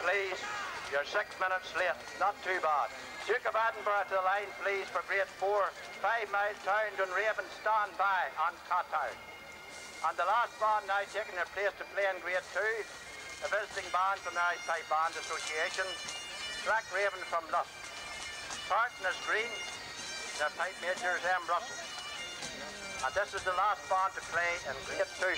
Please, you're 6 minutes late, not too bad. Duke of Edinburgh to the line, please, for grade 4. 5 Mile Town, Dunraven, stand by on Cottown. And the last band now taking their place to play in grade 2, a visiting band from the Irish Pipe Band Association, Black Raven from Lusk. Partners Green, their pipe major is M. Russell. And this is the last band to play in grade 2.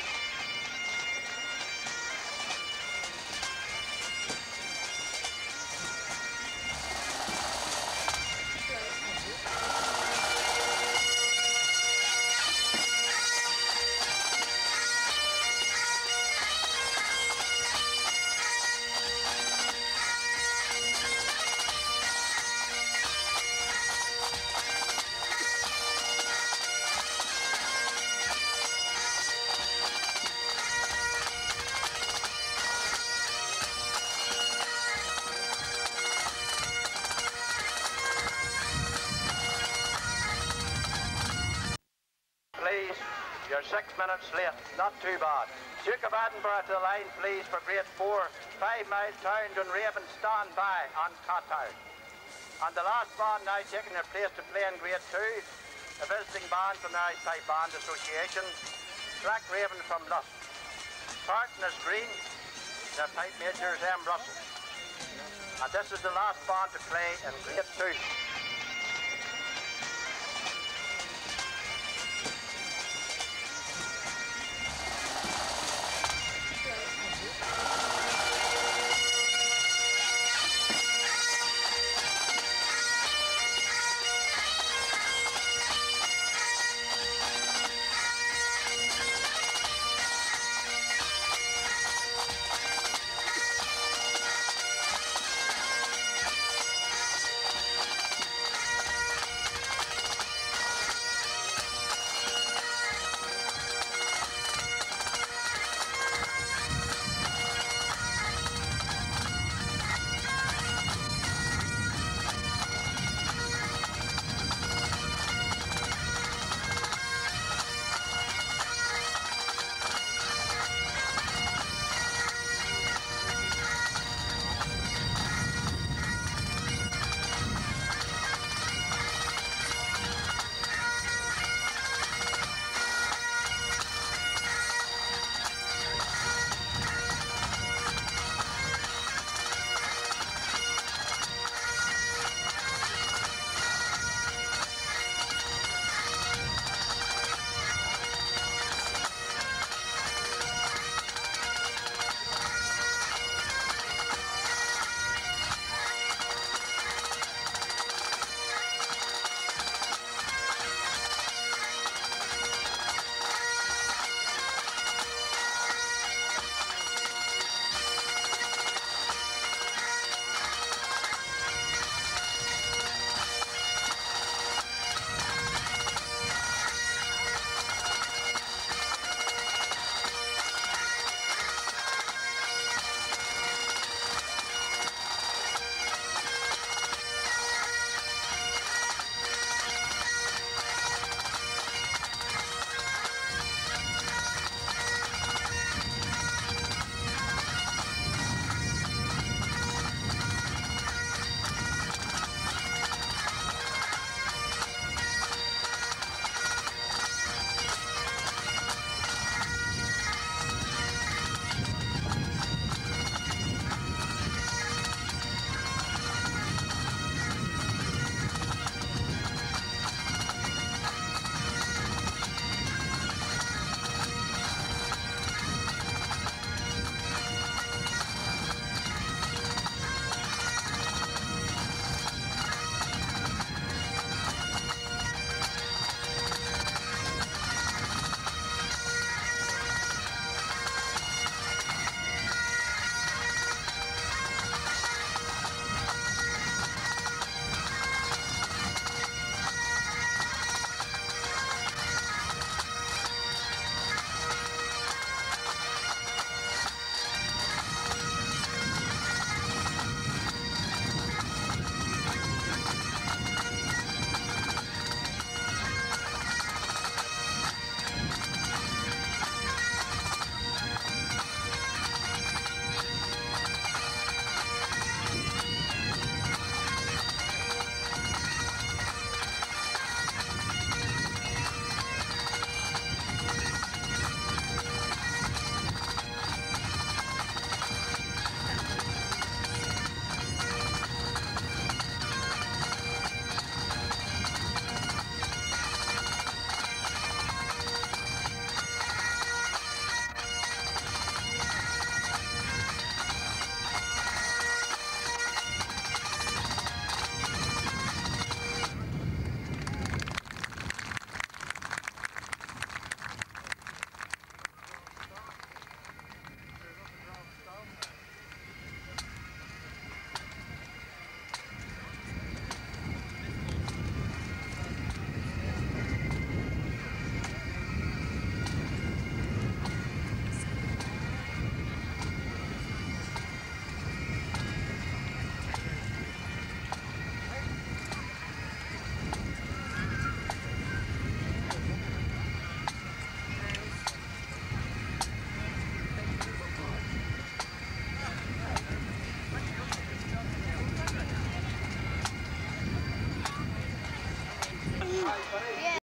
Please, you're 6 minutes late, not too bad. Duke of Edinburgh to the line, please, for grade 4. 5 Mile Town, Dunraven, stand by on Cottown. And the last band now taking their place to play in grade 2, a visiting band from the Irish Pipe Band Association, Black Raven from Lusk. Partners Green, their pipe major is M. Russell. And this is the last band to play in grade 2.